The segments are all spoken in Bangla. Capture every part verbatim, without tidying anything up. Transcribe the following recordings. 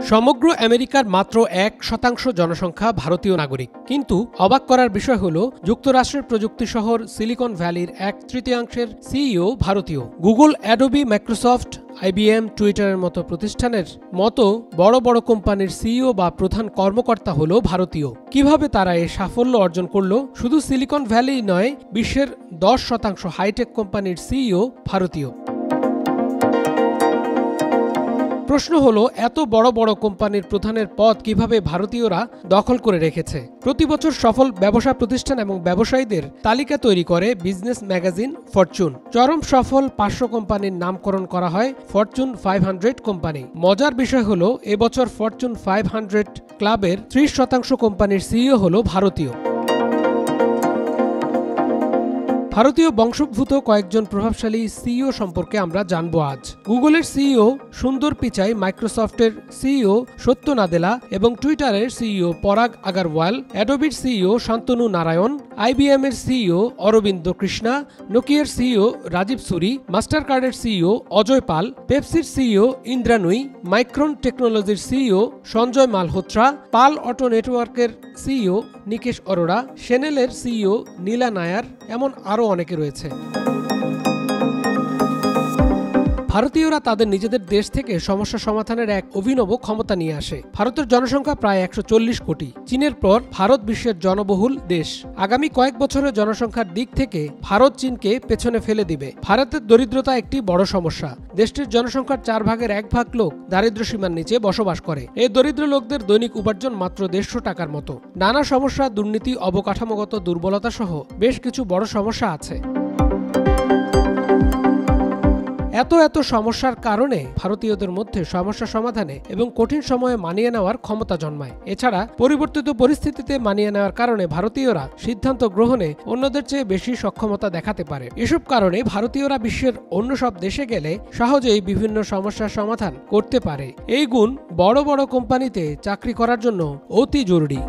সমগ্র আমেরিকার মাত্র এক শতাংশ জনসংখ্যা ভারতীয় নাগরিক, কিন্তু অবাক করার বিষয় হল যুক্তরাষ্ট্রের প্রযুক্তি শহর সিলিকন ভ্যালির এক তৃতীয়াংশের সিইও ভারতীয়। গুগল, অ্যাডোবি, মাইক্রোসফট, আইবিএম, টুইটারের মতো প্রতিষ্ঠানের মতো বড় বড় কোম্পানির সিইও বা প্রধান কর্মকর্তা হল ভারতীয়। কিভাবে তারা এই সাফল্য অর্জন করল? শুধু সিলিকন ভ্যালি নয়, বিশ্বের দশ শতাংশ হাইটেক কোম্পানির সিইও ভারতীয়। প্রশ্ন হলো, এত বড় বড় কোম্পানির প্রধানের পদ কিভাবে ভারতীয়রা দখল করে রেখেছে? প্রতি বছর সফল ব্যবসা প্রতিষ্ঠান এবং ব্যবসায়ীদের তালিকা তৈরি করে বিজনেস ম্যাগাজিন ফরচুন। চরম সফল পাঁচশো কোম্পানির নামকরণ করা হয় ফরচুন ফাইভ হান্ড্রেড কোম্পানি। মজার বিষয় হলো, এবছর ফরচুন ফাইভ হান্ড্রেড ক্লাবের ত্রিশ শতাংশ কোম্পানির সিইও হলো ভারতীয়। ভারতীয় বংশোদ্ভূত কয়েকজন প্রভাবশালী সিইও সম্পর্কে আমরা জানব আজ। গুগলের সিইও সুন্দর পিচাই, মাইক্রোসফটের সিইও সত্য নাদেলা এবং টুইটারের সিইও পরাগ আগারওয়াল, অ্যাডোবির সিইও শান্তনু নারায়ণ, আইবিএম এর সিইও অরবিন্দ কৃষ্ণা, নোকিয়ার সিইও রাজীব সুরি, মাস্টারকার্ডের সিইও অজয় পাল, পেপসির সিইও ইন্দ্রা নুই, মাইক্রন টেকনোলজির CEO Sanjay Malhotra, Palo Alto নেটওয়ার্কের সিইও নিকেশ অরোরা, শেনেলের সিইও নীলা নায়ার, এমন আরও অনেকে রয়েছে। ভারতীয়রা তাদের নিজেদের দেশ থেকে সমস্যা সমাধানের এক অভিনব ক্ষমতা নিয়ে আসে। ভারতের জনসংখ্যা প্রায় একশো চল্লিশ কোটি। চীনের পর ভারত বিশ্বের জনবহুল দেশ। আগামী কয়েক বছরের জনসংখ্যার দিক থেকে ভারত চীনকে পেছনে ফেলে দিবে। ভারতের দরিদ্রতা একটি বড় সমস্যা। দেশটির জনসংখ্যার চার ভাগের এক ভাগ লোক দারিদ্র্য সীমার নিচে বসবাস করে। এই দরিদ্র লোকদের দৈনিক উপার্জন মাত্র দেড়শো টাকার মতো। নানা সমস্যা, দুর্নীতি, অবকাঠামোগত দুর্বলতা সহ বেশ কিছু বড় সমস্যা আছে। এত এত সমস্যার কারণে ভারতীয়দের মধ্যে সমস্যা সমাধানে এবং কঠিন সময়ে মানিয়ে নেওয়ার ক্ষমতা জন্মায়। এছাড়া পরিবর্তিত পরিস্থিতিতে মানিয়ে নেওয়ার কারণে ভারতীয়রা সিদ্ধান্ত গ্রহণে অন্যদের চেয়ে বেশি সক্ষমতা দেখাতে পারে। এসব কারণে ভারতীয়রা বিশ্বের অন্য সব দেশে গেলে সহজেই বিভিন্ন সমস্যার সমাধান করতে পারে। এই গুণ বড় বড় কোম্পানিতে চাকরি করার জন্য অতি জরুরি।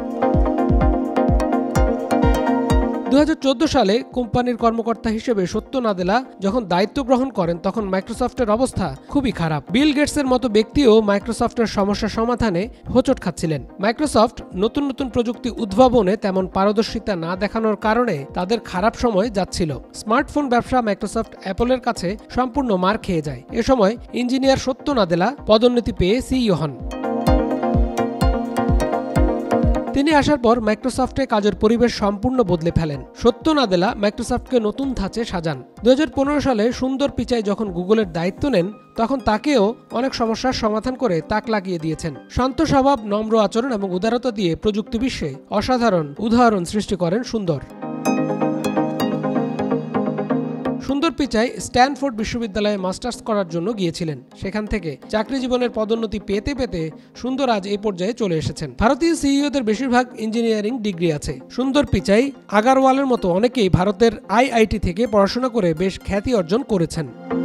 দু হাজার চোদ্দ সালে কোম্পানির কর্মকর্তা হিসেবে সত্য নাদেলা যখন দায়িত্ব গ্রহণ করেন, তখন মাইক্রোসফটের অবস্থা খুবই খারাপ। বিল গেটসের মতো ব্যক্তিও মাইক্রোসফটের সমস্যা সমাধানে হোঁচট খাচ্ছিলেন। মাইক্রোসফট নতুন নতুন প্রযুক্তি উদ্ভাবনে তেমন পারদর্শিতা না দেখানোর কারণে তাদের খারাপ সময় যাচ্ছিল। স্মার্টফোন ব্যবসা মাইক্রোসফট অ্যাপলের কাছে সম্পূর্ণ মার খেয়ে যায়। এ সময় ইঞ্জিনিয়ার সত্য নাদেলা পদোন্নতি পেয়ে সিইও হন। তিনি আসার পর মাইক্রোসফটে কাজের পরিবেশ সম্পূর্ণ বদলে ফেলেন। সত্য নাদেলা মাইক্রোসফটকে নতুন ধাঁচে সাজান। দু হাজার পনেরো সালে সুন্দর পিচাই যখন গুগলের দায়িত্ব নেন, তখন তাকেও অনেক সমস্যার সমাধান করে তাক লাগিয়ে দিয়েছেন। শান্ত স্বভাব, নম্র আচরণ এবং উদারতা দিয়ে প্রযুক্তি বিশ্বে অসাধারণ উদাহরণ সৃষ্টি করেন সুন্দর। সুন্দর পিচাই স্ট্যানফোর্ড বিশ্ববিদ্যালয়ে মাস্টার্স করার জন্য গিয়েছিলেন। সেখান থেকে চাকরি জীবনের পদোন্নতি পেতে পেতে সুন্দর আজ এই পর্যায়ে চলে এসেছেন। ভারতীয় সিইওদের বেশিরভাগ ইঞ্জিনিয়ারিং ডিগ্রি আছে। সুন্দর পিচাই, আগারওয়ালের মতো অনেকেই ভারতের আইআইটি থেকে পড়াশোনা করে বেশ খ্যাতি অর্জন করেছেন।